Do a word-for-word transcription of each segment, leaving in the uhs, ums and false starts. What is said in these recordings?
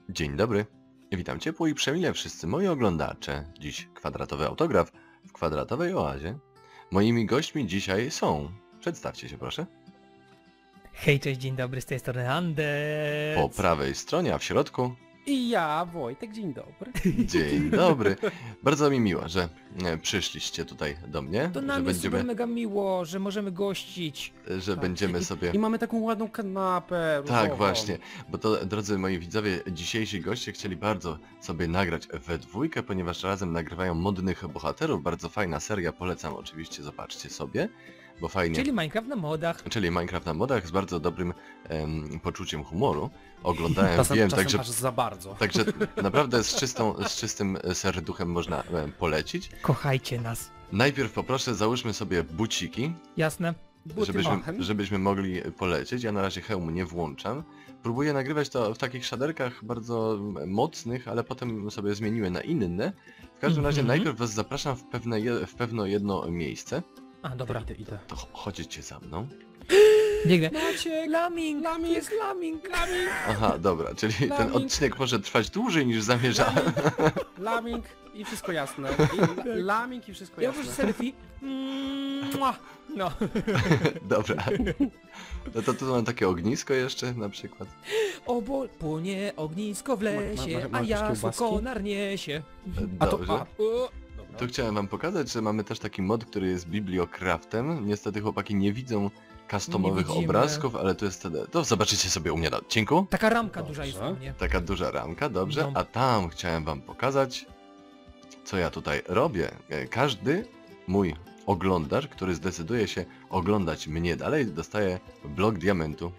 Dzień dobry. Witam ciepło i przemile wszyscy moi oglądacze. Dziś kwadratowy autograf w kwadratowej oazie. Moimi gośćmi dzisiaj są... Przedstawcie się proszę. Hej, cześć, dzień dobry, z tej strony Anders. Po prawej stronie, a w środku... I ja, Wojtek, dzień dobry. Dzień dobry. Bardzo mi miło, że e, przyszliście tutaj do mnie. To że nam jest będziemy, super mega miło, że możemy gościć. że Tak. będziemy I, sobie... I mamy taką ładną kanapę różową. Tak, właśnie, bo to, drodzy moi widzowie, dzisiejsi goście chcieli bardzo sobie nagrać we dwójkę, ponieważ razem nagrywają modnych bohaterów. Bardzo fajna seria, polecam oczywiście, zobaczcie sobie, bo fajnie... Czyli Minecraft na modach. Czyli Minecraft na modach z bardzo dobrym em, poczuciem humoru. Oglądałem, Czasem, wiem, czasem także, aż za bardzo. także naprawdę z, czystą, z czystym serduchem można em, polecić. Kochajcie nas. Najpierw poproszę, załóżmy sobie buciki, Jasne? Buty żebyśmy, machem. żebyśmy mogli polecieć. Ja na razie hełmu nie włączam. Próbuję nagrywać to w takich shaderkach bardzo mocnych, ale potem sobie zmieniłem na inne. W każdym razie Mhm. najpierw was zapraszam w pewne, je- w pewne jedno miejsce. A, dobra. Idę, idę. To ch- chodźcie za mną. Biegnę. Maciek! Laming, Laming. jest laming, laming. Aha, dobra, czyli ten Laming. odcinek może trwać dłużej niż zamierzałem. Laming i wszystko jasne. I la, laming i wszystko Ja jasne. proszę selfie. Mm, mua. No. Dobra. No to tu mam takie ognisko jeszcze na przykład. O, bo płonie ognisko w Ma- lesie, ma- ma- a masz ja kiełbaski? konar niesie. A to... Dobrze. A, o, dobra. Tu chciałem wam pokazać, że mamy też taki mod, który jest bibliocraftem. Niestety chłopaki nie widzą customowych widzimy. obrazków, ale to jest... To zobaczycie sobie u mnie na odcinku. Taka ramka Dobrze. duża jest u mnie. Taka duża ramka, dobrze. No. A tam chciałem wam pokazać, co ja tutaj robię. E, Każdy mój oglądacz, który zdecyduje się oglądać mnie dalej, dostaje blok diamentu.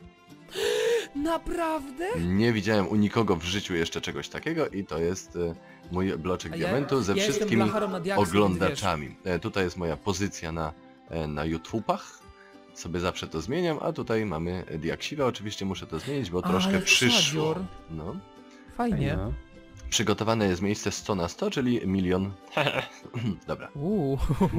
Naprawdę? Nie widziałem u nikogo w życiu jeszcze czegoś takiego i to jest e, mój bloczek A ja- diamentu ze ja jestem wszystkimi blacharą na diaksy, więc oglądaczami. E, Tutaj jest moja pozycja na, e, na YouTubach. Sobie zawsze to zmieniam, a tutaj mamy diaksiwę. Oczywiście muszę to zmienić, bo Ale troszkę przyszło. sadzior. No. Fajnie. Fajne. Przygotowane jest miejsce sto na sto, czyli milion. Dobra, Uuu.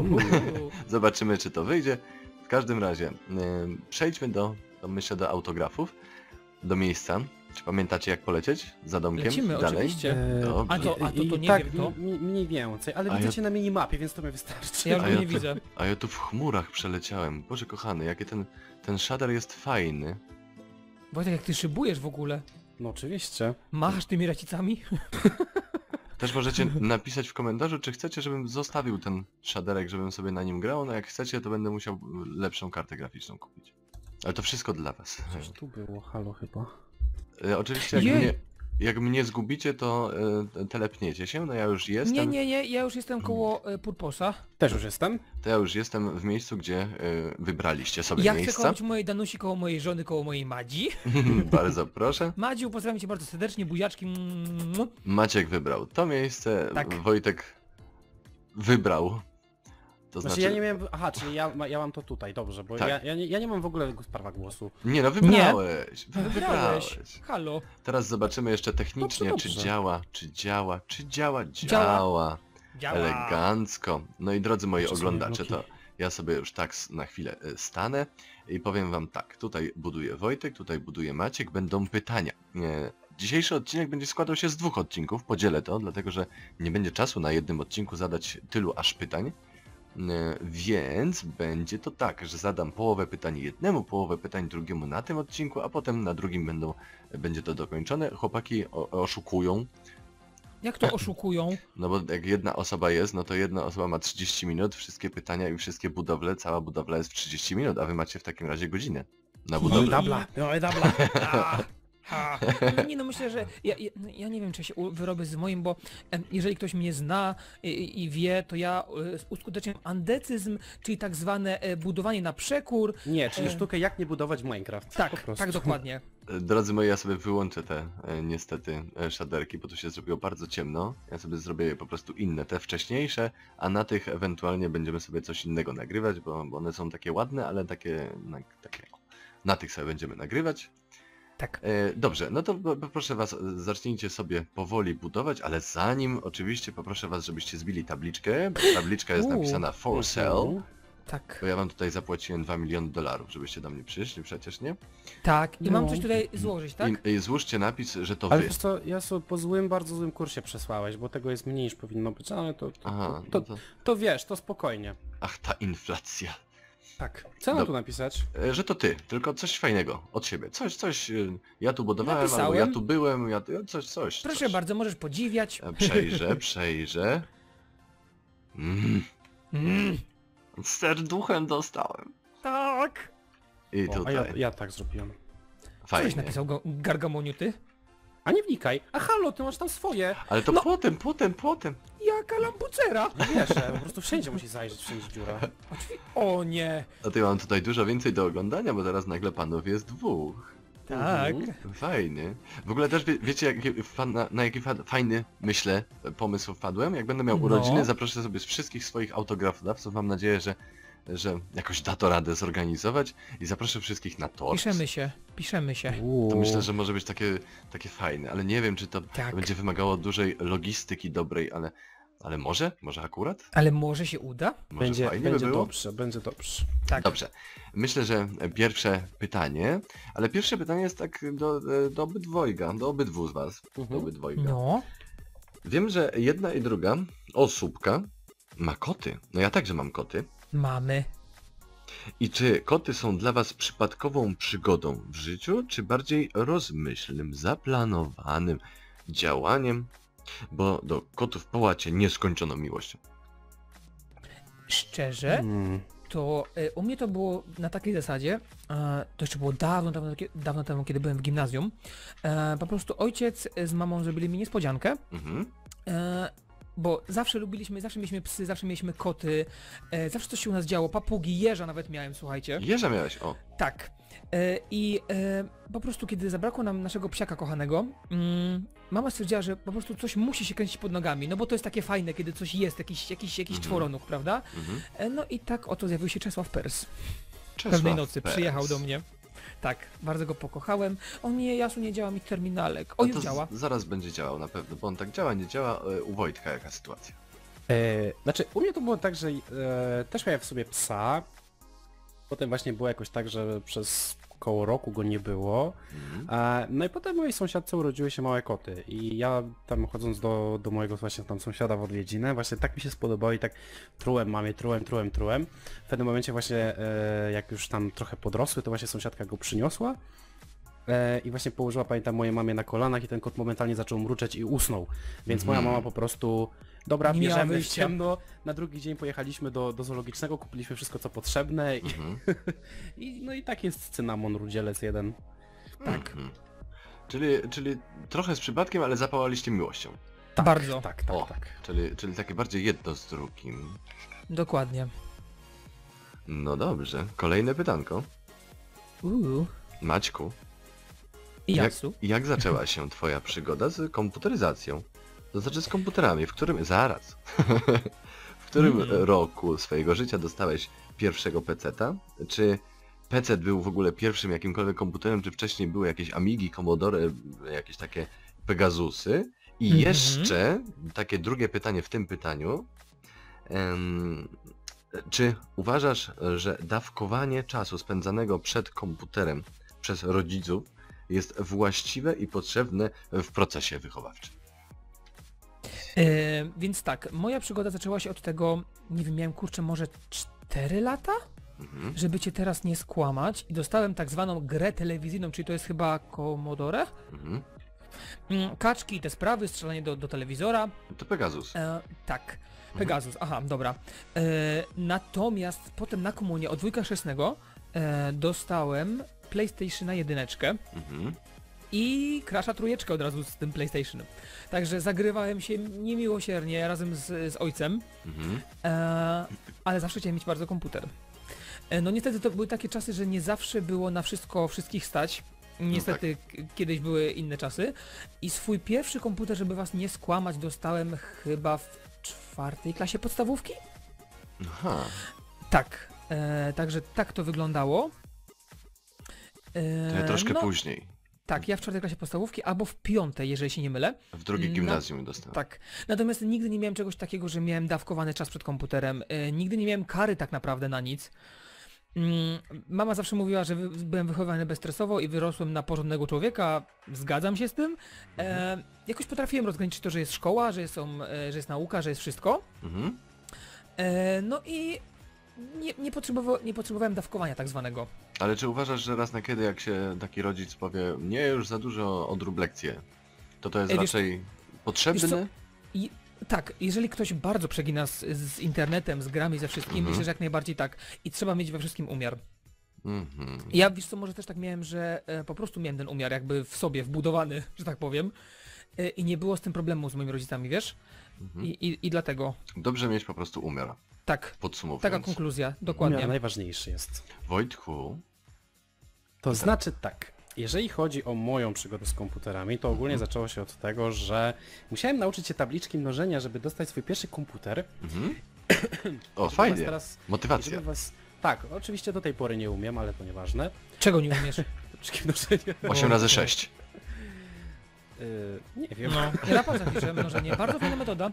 zobaczymy czy to wyjdzie. W każdym razie e, przejdźmy do, do, myślę, do autografów, do miejsca. Czy pamiętacie jak polecieć za domkiem? Lecimy, dalej? oczywiście. Eee, Dobrze. A to, a to, to i nie tak, wiem, to. mi- mniej więcej, ale A widzę ja- cię na minimapie, więc to mi wystarczy. Ja już A go ja nie tu- widzę. A ja tu w chmurach przeleciałem. Boże kochany, jaki ten, ten shader jest fajny. Wojtek, jak ty szybujesz w ogóle? No oczywiście. Machasz tymi racicami? Też możecie napisać w komentarzu, czy chcecie, żebym zostawił ten shaderek, żebym sobie na nim grał. No jak chcecie, to będę musiał lepszą kartę graficzną kupić. Ale to wszystko dla was. Coś tu było, halo chyba. E, Oczywiście jak Jej. mnie, jak mnie zgubicie, to e, telepniecie się. No ja już jestem. Nie, nie, nie, ja już jestem koło e, Purposa. Też już jestem. To ja już jestem w miejscu, gdzie e, wybraliście sobie Ja chcę miejsca. koło mojej Danusi, koło mojej żony, koło mojej Madzi. Bardzo proszę. Madziu, pozdrawiam cię bardzo serdecznie, buziaczki. Mm. Maciek wybrał to miejsce, Tak. Wojtek wybrał. To Znaczy, znaczy... ja nie miałem... Aha, czyli ja, ma- ja mam to tutaj, dobrze, bo Tak. ja, ja, nie, ja nie mam w ogóle prawa głosu. Nie no, wybrałeś. Wy- Wybrałeś. Wybrałeś. Halo. Teraz zobaczymy jeszcze technicznie, Dobrze, czy dobrze. działa, czy działa, czy działa, Działa. działa. Działa. Elegancko. No i drodzy moi Muszę sobie oglądacze, to bloki. ja sobie już tak s- na chwilę y, stanę i powiem wam tak. Tutaj buduje Wojtek, tutaj buduje Maciek, będą pytania. Nie. Dzisiejszy odcinek będzie składał się z dwóch odcinków, podzielę to, dlatego że nie będzie czasu na jednym odcinku zadać tylu aż pytań. E, Więc będzie to tak, że zadam połowę pytań jednemu, połowę pytań drugiemu na tym odcinku, a potem na drugim będą, będzie to dokończone. Chłopaki o, oszukują, Jak to oszukują? no bo jak jedna osoba jest, no to jedna osoba ma trzydzieści minut, wszystkie pytania i wszystkie budowle, cała budowla jest w trzydzieści minut, a wy macie w takim razie godzinę na No i budowlę. dabla, no i dabla. A, ha. Nie no, myślę, że ja, ja, ja nie wiem, czy ja się u- wyrobię z moim, bo em, jeżeli ktoś mnie zna i, i wie, to ja e, uskuteczniam andecyzm, czyli tak zwane e, budowanie na przekór. Nie, czyli E, sztukę jak nie budować w Minecraft. po Tak, prostu. tak dokładnie. E, Drodzy moi, ja sobie wyłączę te e, niestety e, shaderki, bo tu się zrobiło bardzo ciemno. Ja sobie zrobię po prostu inne, te wcześniejsze, a na tych ewentualnie będziemy sobie coś innego nagrywać, bo, bo one są takie ładne, ale takie, na, takie na tych sobie będziemy nagrywać. Tak. E, dobrze, no to p- p- proszę was, zacznijcie sobie powoli budować, ale zanim oczywiście poproszę was, żebyście zbili tabliczkę, bo tabliczka jest Uuu. napisana for sale. Mhm. Tak, Bo ja wam tutaj zapłaciłem dwa miliony dolarów, żebyście do mnie przyszli przecież, nie? tak. I mam No. coś tutaj złożyć, tak? I, I złóżcie napis, że to Ale wy. wiesz co, ja sobie po złym, bardzo złym kursie przesłałeś, bo tego jest mniej niż powinno być, ale to, to, Aha, to, no to, to... to wiesz, to spokojnie. Ach, ta inflacja. Tak. Co mam Dob- tu napisać? E, Że to ty, tylko coś fajnego od siebie. Coś, coś, e, ja tu budowałem, albo Napisałem. ja tu byłem, ja tu, coś, coś. Proszę coś. bardzo, możesz podziwiać. E, Przejrzę, przejrzę. Mm, Mm, z serduchem dostałem. tak. I O, a tutaj, ja, ja tak zrobiłem. Coś fajnie. napisał go, Gargamoniu, ty? A nie wnikaj. A halo, ty masz tam swoje. Ale to No. potem, potem, potem. Jaka lampucera! No wiesz, że po prostu wszędzie musi zajrzeć, wszędzie dziura. O nie! A ty mam tutaj dużo więcej do oglądania, bo teraz nagle panów jest dwóch. Tak. Mhm. Fajnie. W ogóle też wie, wiecie, jaki, fa- na, na jaki fa- fajny, myślę, pomysł wpadłem? Jak będę miał No. urodziny, zaproszę sobie z wszystkich swoich autografodawców. Mam nadzieję, że, że jakoś da to radę zorganizować i zaproszę wszystkich na tort. Piszemy się, piszemy się. To myślę, że może być takie, takie fajne, ale nie wiem, czy to Tak. będzie wymagało dużej logistyki dobrej, ale, ale może? Może akurat? Ale może się uda? Może Będzie, fajnie będzie by było? dobrze, będzie dobrze. Tak. Dobrze. Myślę, że pierwsze pytanie, ale pierwsze pytanie jest tak do, do obydwojga, do obydwu z was. Do Mhm. obydwojga. No. Wiem, że jedna i druga osóbka ma koty. No ja także mam koty. Mamy. I czy koty są dla was przypadkową przygodą w życiu, czy bardziej rozmyślnym, zaplanowanym działaniem? Bo do kotów połacie nieskończoną miłością. Szczerze, Hmm. to y, u mnie to było na takiej zasadzie, e, to jeszcze było dawno, dawno, dawno temu, kiedy byłem w gimnazjum. E, po prostu ojciec z mamą zrobili mi niespodziankę. Mhm. E, bo zawsze lubiliśmy, zawsze mieliśmy psy, zawsze mieliśmy koty, e, zawsze coś się u nas działo, papugi, jeża nawet miałem, słuchajcie. Jeża miałeś, o. Tak. E, I e, po prostu kiedy zabrakło nam naszego psiaka kochanego, mm, mama stwierdziła, że po prostu coś musi się kręcić pod nogami, no bo to jest takie fajne, kiedy coś jest, jakiś, jakiś, jakiś Mhm. czworonóg, prawda? Mhm. E, no i tak oto zjawił się Czesław Pers. Czesław Pewnej nocy Pers. przyjechał do mnie. Tak, bardzo go pokochałem. O nie, Jasu, nie działa mi terminalek. O, No już to działa. z- zaraz będzie działał na pewno, bo on tak działa, nie działa. E, U Wojtka jaka sytuacja? E, znaczy, u mnie to było tak, że e, też miałem w sobie psa. Potem właśnie było jakoś tak, że przez koło roku go nie było. Mhm. E, no i potem mojej sąsiadce urodziły się małe koty. I ja tam chodząc do, do mojego właśnie tam sąsiada w odwiedzinę, właśnie tak mi się spodobało i tak trułem mamie, trułem, trułem, trułem. W pewnym momencie właśnie e, jak już tam trochę podrosły, to właśnie sąsiadka go przyniosła. E, I właśnie położyła, pamiętam, mojej mamie na kolanach i ten kot momentalnie zaczął mruczeć i usnął. Więc moja Mhm. mama po prostu, dobra, Nie miała bierzemy w wyjścia. ciemno. Na drugi dzień pojechaliśmy do, do zoologicznego, kupiliśmy wszystko co potrzebne i, Mhm. i no i tak jest cynamon rudzielec jeden. Tak. Mhm. Czyli, czyli trochę z przypadkiem, ale zapałaliście miłością. Bardzo. Tak, tak, O, tak. czyli, czyli takie bardziej jedno z drugim. Dokładnie. No dobrze. Kolejne pytanko. Uuu. Maćku, I jak, Jasu. jak zaczęła się twoja przygoda z komputeryzacją? To znaczy z komputerami, w którym... Zaraz. W którym Mm. roku swojego życia dostałeś pierwszego peceta? Czy pecet był w ogóle pierwszym jakimkolwiek komputerem, czy wcześniej były jakieś Amigi, Commodore, jakieś takie Pegasusy? I Mhm. jeszcze takie drugie pytanie w tym pytaniu. Em, czy uważasz, że dawkowanie czasu spędzanego przed komputerem przez rodziców jest właściwe i potrzebne w procesie wychowawczym? E, więc tak, moja przygoda zaczęła się od tego, nie wiem, miałem kurczę może cztery lata? Mhm. Żeby cię teraz nie skłamać. I dostałem tak zwaną grę telewizyjną, czyli to jest chyba Commodore. Mhm. Mm, Kaczki i te sprawy, strzelanie do, do telewizora. To Pegasus. E, tak, Pegasus, aha, dobra. E, natomiast potem na komunie od wujka chrzestnego e, dostałem PlayStationa jedyneczkę Mhm. i Crasha trójeczkę od razu z tym PlayStationem. Także zagrywałem się niemiłosiernie razem z, z ojcem, Mhm. e, ale zawsze chciałem mieć bardzo komputer. E, no niestety to były takie czasy, że nie zawsze było na wszystko wszystkich stać. Niestety k- kiedyś były inne czasy. I swój pierwszy komputer, żeby was nie skłamać, dostałem chyba w czwartej klasie podstawówki? Aha. Tak. E, także tak to wyglądało. E, To ja troszkę no, później. Tak, ja w czwartej klasie podstawówki albo w piątej, jeżeli się nie mylę. W drugiej Na- gimnazjum dostałem. Tak. Natomiast nigdy nie miałem czegoś takiego, że miałem dawkowany czas przed komputerem. E, nigdy nie miałem kary tak naprawdę na nic. Mm, mama zawsze mówiła, że wy, byłem wychowany bezstresowo i wyrosłem na porządnego człowieka. Zgadzam się z tym. E, jakoś potrafiłem rozgraniczyć to, że jest szkoła, że, są, e, że jest nauka, że jest wszystko. Mhm. E, no i nie, nie, potrzebowa nie potrzebowałem dawkowania tak zwanego. Ale czy uważasz, że raz na kiedy jak się taki rodzic powie, nie, już za dużo odrób lekcje, to to jest Ej, wiesz- raczej potrzebne? wiesz co? I tak, jeżeli ktoś bardzo przegina z, z internetem, z grami, ze wszystkim, Mhm. myślę, że jak najbardziej tak. I trzeba mieć we wszystkim umiar. Mhm. Ja, wiesz co, może też tak miałem, że e, po prostu miałem ten umiar jakby w sobie, wbudowany, że tak powiem. E, I nie było z tym problemu z moimi rodzicami, wiesz? Mhm. I, i, i dlatego, Dobrze mieć po prostu umiar, tak, podsumowując. taka konkluzja, Umiar dokładnie. najważniejszy jest. Wojtku, To znaczy tak, jeżeli chodzi o moją przygodę z komputerami, to ogólnie zaczęło się od tego, że musiałem nauczyć się tabliczki mnożenia, żeby dostać swój pierwszy komputer. mhm. O, Żeby fajnie, was teraz, motywacja. żeby was... Tak, oczywiście do tej pory nie umiem, ale to nieważne. Czego nie umiesz? Tabliczki mnożenia. osiem razy sześć. Yy, nie wiem. No, ja raport zapiszę, mnożenie, bardzo fajna metoda.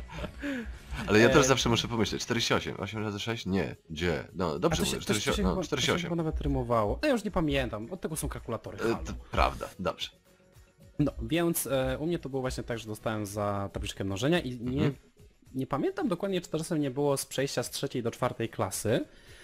Ale ja E, też zawsze muszę pomyśleć, czterdzieści osiem, osiem razy sześć? Nie, gdzie? No, A dobrze to się, mówię, to, się, czterdzieści osiem, to, się no, chyba, to czterdzieści się osiem. chyba nawet rymowało. No ja już nie pamiętam, od tego są kalkulatory. E, Halo. to prawda, dobrze. No, więc e, u mnie to było właśnie tak, że dostałem za tabliczkę mnożenia i nie, Mhm. nie pamiętam dokładnie, czy to czasem nie było z przejścia z trzeciej do czwartej klasy.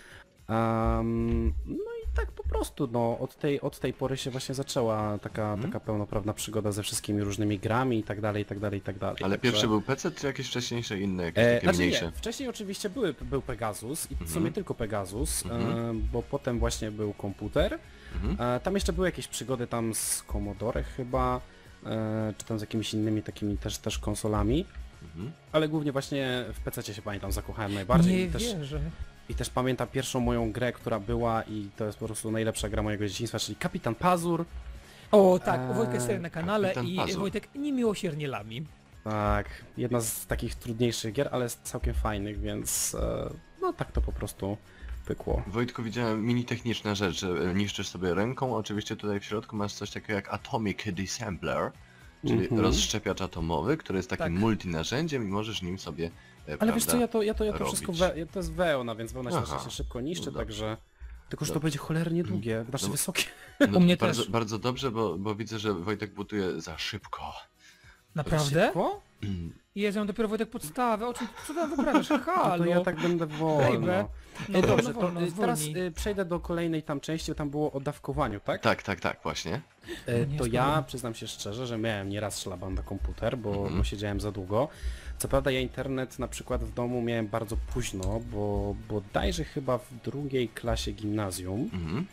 Um, no i tak po prostu, no, od tej, od tej pory się właśnie zaczęła taka, Mhm. taka pełnoprawna przygoda ze wszystkimi różnymi grami i tak dalej, i tak dalej, i tak dalej. Ale Także- pierwszy był P C, czy jakieś wcześniejsze inne, jakieś E, takie znaczy mniejsze? nie, wcześniej oczywiście były, był Pegasus i w Mhm. sumie tylko Pegasus, Mhm. e, bo potem właśnie był komputer. Mhm. E, tam jeszcze były jakieś przygody tam z Commodore chyba, e, czy tam z jakimiś innymi takimi też, też konsolami. Mhm. Ale głównie właśnie w P C się pamiętam, zakochałem najbardziej Nie i też, wierzę. i też pamiętam pierwszą moją grę, która była i to jest po prostu najlepsza gra mojego dzieciństwa, czyli Kapitan Pazur. O tak, Eee, Wojtek jest na kanale Kapitan i Pazur. Wojtek niemiłosiernie lami. Tak, jedna z takich trudniejszych gier, ale całkiem fajnych, więc e, no tak to po prostu pykło. Wojtku, widziałem mini techniczna rzecz, że e, niszczysz sobie ręką, oczywiście tutaj w środku masz coś takiego jak Atomic Dissembler, czyli Mhm. rozszczepiacz atomowy, który jest takim Tak. multinarzędziem i możesz nim sobie, e, Ale wiesz co, prawda, ja to, ja to, ja to robić. wszystko, we, ja- to jest wełna, więc wełna się Aha. zawsze się szybko niszczy, No dobrze. także... Tylko, że to Dobrze. będzie cholernie długie, znaczy No bo- wysokie. No, U mnie bardzo, też. bardzo dobrze, bo, bo widzę, że Wojtek buduje za szybko. Naprawdę? Szybko? Jezu, ja mam dopiero Wojtek podstawę, o czym, co tam wyprawiasz? No Halo! to ja tak będę wolno. Baby. No Ej, wolno, dobrze, to wolno, y, teraz zwolnij. y, przejdę do kolejnej tam części, bo tam było o dawkowaniu, tak? Tak, tak, tak, właśnie. E, nie To jest ja problem. przyznam się szczerze, że miałem nieraz szlaban na komputer, bo, Mhm. bo siedziałem za długo. Co prawda ja internet na przykład w domu miałem bardzo późno, bo bodajże chyba w drugiej klasie gimnazjum. Mhm.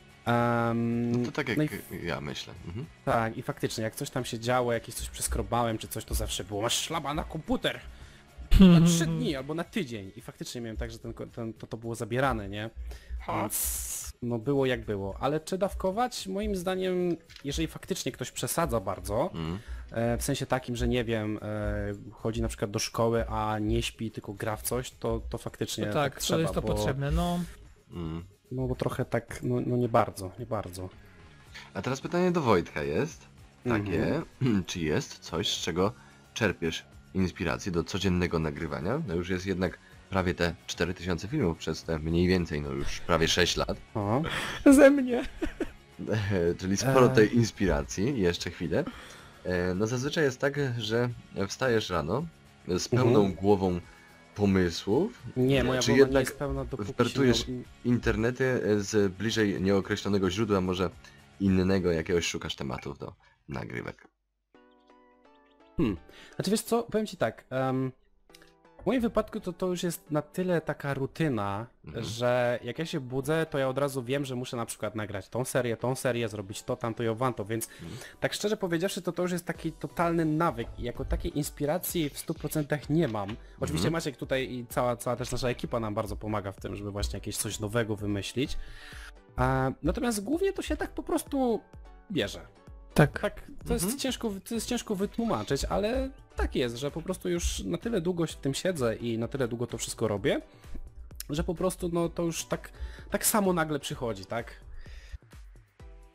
Um, No to tak jak no i, ja myślę. Mhm. tak, i faktycznie, jak coś tam się działo, jakieś coś przeskrobałem czy coś, to zawsze było, masz szlaban na komputer! Na trzy dni albo na tydzień. I faktycznie miałem tak, że ten, ko- ten, to, to było zabierane, nie? Więc no było jak było. Ale czy dawkować? Moim zdaniem, jeżeli faktycznie ktoś przesadza bardzo, Mhm. e, w sensie takim, że nie wiem, e, chodzi na przykład do szkoły, a nie śpi, tylko gra w coś, to, to faktycznie No tak, tak, trzeba, to jest to bo, potrzebne, no. Mhm. no bo trochę tak, no, no nie bardzo, nie bardzo. A teraz pytanie do Wojtka jest takie, Mhm. czy jest coś, z czego czerpiesz inspirację do codziennego nagrywania? No już jest jednak prawie te cztery tysiące filmów przez te mniej więcej, no już prawie sześć lat, O, Ze mnie. czyli sporo E. tej inspiracji, jeszcze chwilę. E, No zazwyczaj jest tak, że wstajesz rano z pełną Mhm. głową pomysłów, nie, moja Czy głowa nie jednak jest pełna, dopóki wpertujesz się nie... internety z bliżej nieokreślonego źródła, może innego jakiegoś szukasz tematów do nagrywek. Hmm. Znaczy wiesz co, powiem ci tak, em, w moim wypadku to to już jest na tyle taka rutyna, Mhm. że jak ja się budzę, to ja od razu wiem, że muszę na przykład nagrać tą serię, tą serię, zrobić to, tamto i owanto, więc Mhm. tak szczerze powiedziawszy, to to już jest taki totalny nawyk i jako takiej inspiracji w stu procentach nie mam. Oczywiście Mhm. Maciek tutaj i cała, cała też nasza ekipa nam bardzo pomaga w tym, żeby właśnie jakieś coś nowego wymyślić. A, natomiast głównie to się tak po prostu bierze. Tak. Tak, to jest, Mhm. ciężko, to jest ciężko wytłumaczyć, ale tak jest, że po prostu już na tyle długo w tym siedzę i na tyle długo to wszystko robię, że po prostu no to już tak, tak samo nagle przychodzi, tak?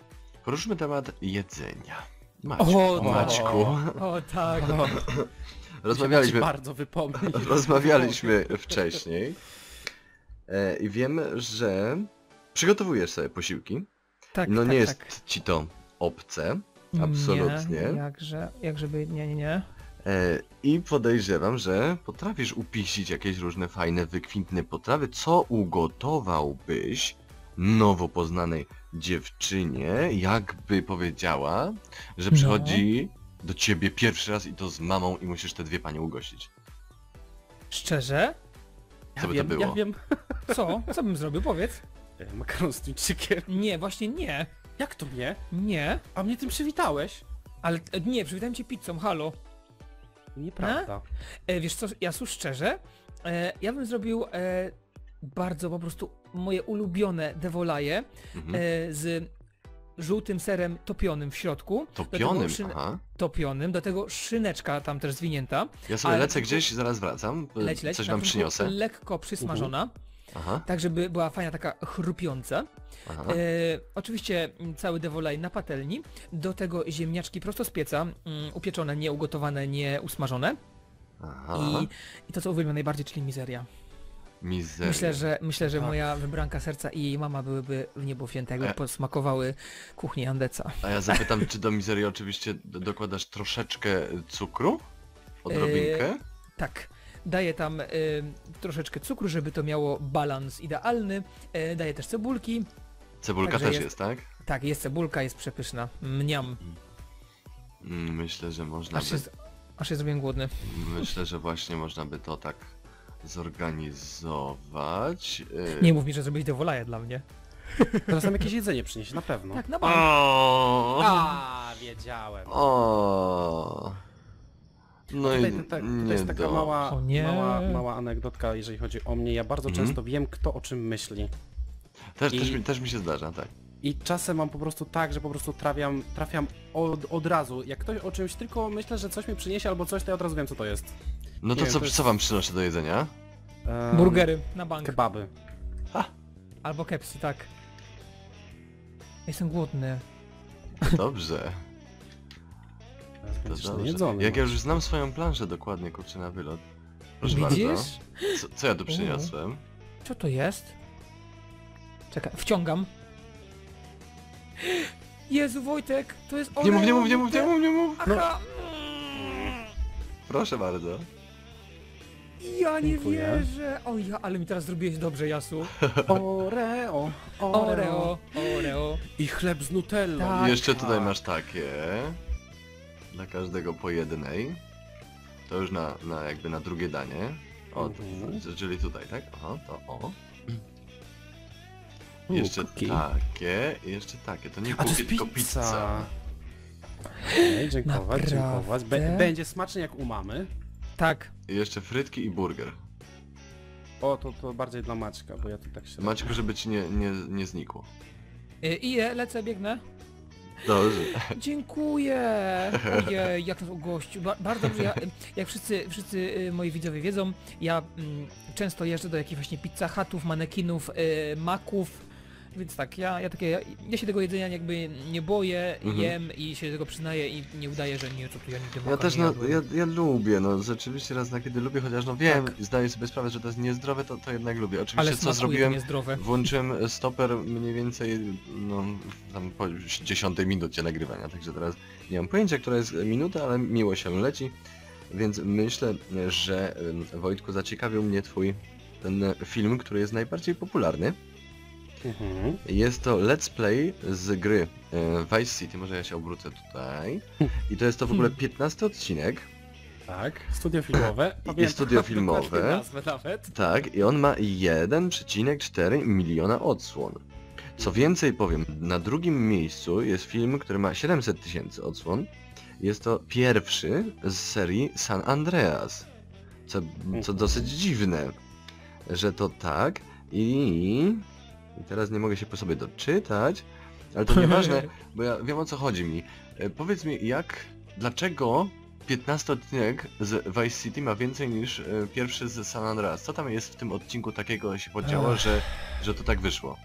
Poruszymy temat jedzenia. Maciek, O, Maćku, O tak. O, rozmawialiśmy, bardzo wypomnieć. rozmawialiśmy wcześniej e, i wiem, że przygotowujesz sobie posiłki. Tak, No tak, nie jest tak. ci to obce, absolutnie. Nie, jakże, jakżeby, nie, nie, nie. E, I podejrzewam, że potrafisz upiścić jakieś różne fajne, wykwintne potrawy. Co ugotowałbyś nowo poznanej dziewczynie, jakby powiedziała, że No. przychodzi do ciebie pierwszy raz i to z mamą i musisz te dwie panie ugościć? Szczerze? Co by wiem, to było? Ja wiem. Co? Co bym zrobił? Powiedz. Makaron z tuńczykiem. Nie, właśnie nie. Jak to nie? Nie. A mnie tym przywitałeś? Ale e, nie, przywitałem cię pizzą, halo. Nieprawda. E, wiesz co, Jasu, szczerze, e, ja bym zrobił e, bardzo po prostu moje ulubione devolaje Mhm. e, z żółtym serem topionym w środku. Do Topionym, tego szyn- aha. Topionym, do tego szyneczka tam też zwinięta. Ja sobie ale lecę tylko- gdzieś, zaraz wracam, Leć, leć, coś na wam tym przyniosę. lekko przysmażona, Aha, tak żeby była fajna taka chrupiąca. aha. E, oczywiście mm, cały devolaj na patelni, do tego ziemniaczki prosto z pieca, mm, upieczone, nie ugotowane, nie usmażone. aha. I, I to co uwielbiam najbardziej, czyli mizeria. Mizeria. Myślę, że myślę, że Tak. moja wybranka serca i jej mama byłyby w niebo wzięte, jakby E. posmakowały kuchni Andeca. A ja zapytam, czy do mizerii oczywiście d- dokładasz troszeczkę cukru? Odrobinkę? Tak. Daję tam y, troszeczkę cukru, żeby to miało balans idealny. Y, daję też cebulki. Cebulka także też jest- jest, tak? Tak, jest cebulka, jest przepyszna. Mniam. Mm, Myślę, że można Aż by... się, aż się zrobiłem głodny. Myślę, że właśnie można by to tak zorganizować. Yy, Nie mów mi, że zrobiłeś devolaje dla mnie. Teraz nam jakieś jedzenie przyniesie, na pewno. Tak, na bank. O, A, wiedziałem. o. No i Tutaj, tutaj, tutaj nie jest taka do... mała, O nie. mała, mała anegdotka, jeżeli chodzi o mnie. Ja bardzo Mhm. często wiem, kto o czym myśli. Też, I- też, mi, też mi się zdarza, tak. I czasem mam po prostu tak, że po prostu trafiam, trafiam od, od razu. Jak ktoś o czymś tylko myślę, że coś mi przyniesie albo coś, to ja od razu wiem, co to jest. No to Nie wiem, co, to jest- co wam przynoszę do jedzenia? Em, Burgery na bank. Kebaby. Albo kepsy, tak. Jestem głodny. To dobrze, Teraz to będziesz dobrze. najedzony. Jak ja no. już znam swoją planszę dokładnie, kurczę, na wylot. Proszę Widzisz? bardzo. Co, co ja tu przyniosłem? Co to jest? Czekaj, wciągam. Jezu, Wojtek, to jest Nie mów, nie Oreo, mów, nie mów, nie mów, nie mów! Aha. Proszę bardzo. Ja nie Dziękuję. wierzę. O ja, ale mi teraz zrobiłeś dobrze, Jasu. Oreo, Oreo. Oreo, Oreo. I chleb z nutellą. Tak. I jeszcze tutaj Tak. masz takie. Dla każdego po jednej. To już na, na jakby na drugie danie. O, Mhm. to- czyli tutaj, tak? O, to o. U, Jeszcze cookie. takie, i jeszcze takie. To nie A to cookie, jest tylko pizza. pizza. Okej, dziękować, Naprawdę? dziękować. Be- będzie smacznie jak u mamy. Tak. I jeszcze frytki i burger. O, to, to bardziej dla Maćka, bo ja tu tak się... Maćku, żeby ci nie, nie, nie znikło. Y, Idę, lecę, biegnę. Dobrze. Dziękuję! Ojej, jak nas ugościł. Ba bardzo dobrze, ja, jak wszyscy, wszyscy y, moi widzowie wiedzą, ja mm, często jeżdżę do jakichś właśnie pizza hutów, manekinów, y, maków, więc tak, ja, ja takie, ja, ja się tego jedzenia jakby nie boję, Mhm. jem i się do tego przyznaję i nie udaję, że nie, co tu ja nigdy Ja maka też nie no, jadłem. ja, ja lubię, no rzeczywiście raz na kiedy lubię, chociaż no wiem Tak. i zdaję sobie sprawę, że to jest niezdrowe, to, to jednak lubię. Oczywiście Ale co smakuje, zrobiłem, to niezdrowe. włączyłem stoper mniej więcej no, tam po dziesiątej minucie nagrywania, także teraz nie mam pojęcia, która jest minuta, ale miło się leci, więc myślę, że em, Wojtku, zaciekawił mnie twój ten film, który jest najbardziej popularny. Mhm. Jest to let's play z gry e, Vice City, może ja się obrócę tutaj. I to jest to w ogóle piętnasty odcinek. Tak, studio filmowe. I studio filmowe. dokładnie nazwę nawet. Tak, i on ma jeden przecinek cztery miliona odsłon. Co więcej powiem, na drugim miejscu jest film, który ma siedemset tysięcy odsłon. Jest to pierwszy z serii San Andreas. Co, co dosyć dziwne, że to tak. I... I teraz nie mogę się po sobie doczytać, ale to nieważne, bo ja wiem, o co chodzi mi. E, powiedz mi, jak, dlaczego piętnasty odcinek z Vice City ma więcej niż e, pierwszy z San Andreas? Co tam jest w tym odcinku takiego się podziało, Ech. że, że to tak wyszło?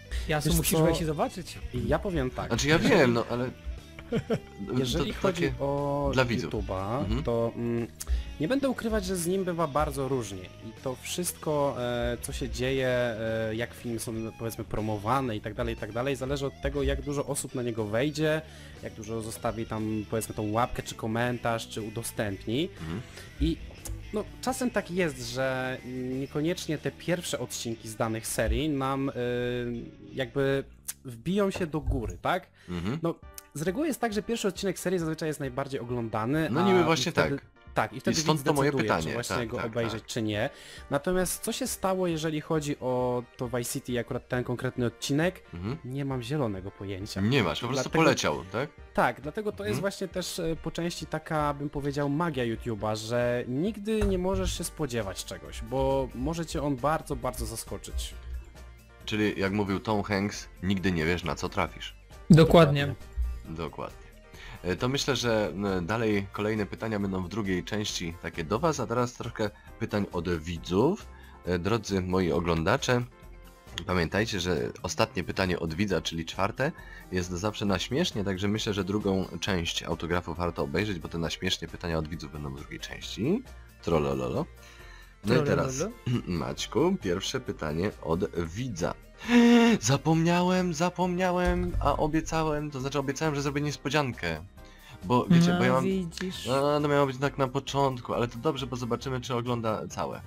Jasu, Wiesz musisz co? wejść i zobaczyć. I ja powiem tak. Znaczy ja wiem, no ale... Jeżeli to chodzi takie... o dla widzów. YouTube'a, Mhm. to mm, nie będę ukrywać, że z nim bywa bardzo różnie i to wszystko, e, co się dzieje, e, jak filmy są powiedzmy promowane i tak dalej, i tak dalej, zależy od tego, jak dużo osób na niego wejdzie, jak dużo zostawi tam powiedzmy tą łapkę, czy komentarz, czy udostępni. Mhm. I no, czasem tak jest, że niekoniecznie te pierwsze odcinki z danych serii nam y, jakby wbiją się do góry, tak? Mhm. No, z reguły jest tak, że pierwszy odcinek serii zazwyczaj jest najbardziej oglądany. No a niby właśnie i wtedy, tak. Tak, i wtedy I stąd widz to moje decyduje, pytanie. czy właśnie Tak, go tak, obejrzeć, tak. czy nie. Natomiast co się stało, jeżeli chodzi o to Vice City i akurat ten konkretny odcinek? Mhm. Nie mam zielonego pojęcia. Nie masz, po prostu Dlatego- poleciał, tak? Tak, dlatego to jest Mhm. właśnie też e, po części taka, bym powiedział, magia YouTube'a, że nigdy nie możesz się spodziewać czegoś, bo może cię on bardzo, bardzo zaskoczyć. Czyli jak mówił Tom Hanks, nigdy nie wiesz na co trafisz. Dokładnie. Dokładnie. E, To myślę, że m, dalej kolejne pytania będą w drugiej części takie do Was, a teraz troszkę pytań od widzów. E, Drodzy moi oglądacze, pamiętajcie, że ostatnie pytanie od widza, czyli czwarte, jest zawsze na śmiesznie, także myślę, że drugą część autografu warto obejrzeć, bo te na śmiesznie pytania od widzów będą w drugiej części. Trollololo. No i teraz, Trollololo. Maćku, pierwsze pytanie od widza. Zapomniałem, zapomniałem, a obiecałem, to znaczy obiecałem, że zrobię niespodziankę. Bo wiecie, bo ja No, mam... widzisz. No, to miało być tak na początku, ale to dobrze, bo zobaczymy, czy ogląda całe.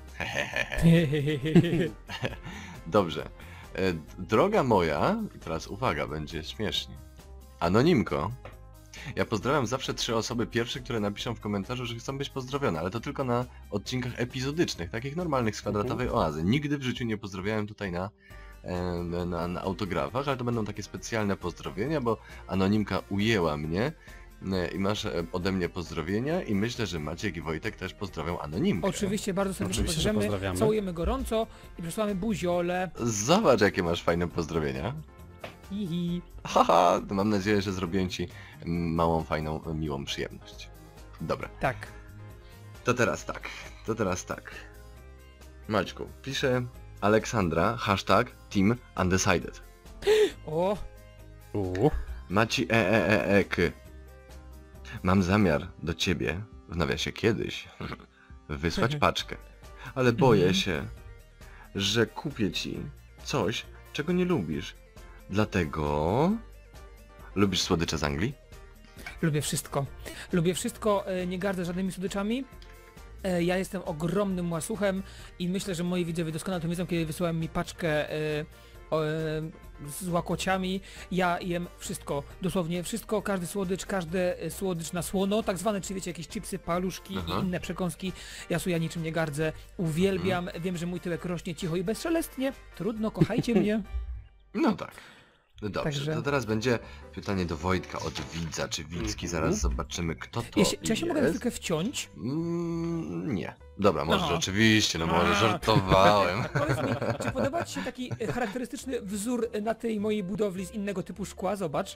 Dobrze. E, droga moja, i teraz uwaga, będzie śmiesznie. Anonimko. Ja pozdrawiam zawsze trzy osoby pierwsze, które napiszą w komentarzu, że chcą być pozdrowione, ale to tylko na odcinkach epizodycznych, takich normalnych z kwadratowej oazy. Nigdy w życiu nie pozdrawiałem tutaj na, e, na, na autografach, ale to będą takie specjalne pozdrowienia, bo Anonimka ujęła mnie e, i masz e, ode mnie pozdrowienia i myślę, że Maciek i Wojtek też pozdrawią Anonimkę. Oczywiście bardzo serdecznie Oczywiście, że pozdrawiamy, pozdrawiamy. całujemy gorąco i przesyłamy buziole. Zobacz, jakie masz fajne pozdrowienia. Hihi. Haha, to mam nadzieję, że zrobiłem ci małą, fajną, miłą przyjemność. Dobra, Tak. to teraz tak, to teraz tak. Maćku, pisze Aleksandra, hashtag team undecided. O, Uuu. Maci e e e e k. Mam zamiar do ciebie, w nawiasie kiedyś, wysłać paczkę. Ale boję się, że kupię ci coś, czego nie lubisz. Dlatego... Lubisz słodycze z Anglii? lubię wszystko. Lubię wszystko, e, nie gardzę żadnymi słodyczami. E, Ja jestem ogromnym łasuchem i myślę, że moi widzowie doskonale to wiedzą, kiedy wysyłałem mi paczkę e, o, e, z łakociami. Ja jem wszystko, dosłownie wszystko, każdy słodycz, każdy e, słodycz na słono, tak zwane, czy wiecie, jakieś chipsy, paluszki Aha. i inne przekąski. Jasu, ja niczym nie gardzę, uwielbiam, wiem, że mój tyłek rośnie cicho i bezszelestnie. Trudno, kochajcie mnie. No tak. No dobrze, Także- to teraz będzie pytanie do Wojtka od widza, czy Widzki, zaraz zobaczymy kto to Ja się, czy ja się mogę na jest. chwilkę wciąć? Mm, nie. Dobra, możesz Aha. oczywiście, no może A. żartowałem. Powiedz mi, czy podoba Ci się taki e, charakterystyczny wzór na tej mojej budowli z innego typu szkła? Zobacz.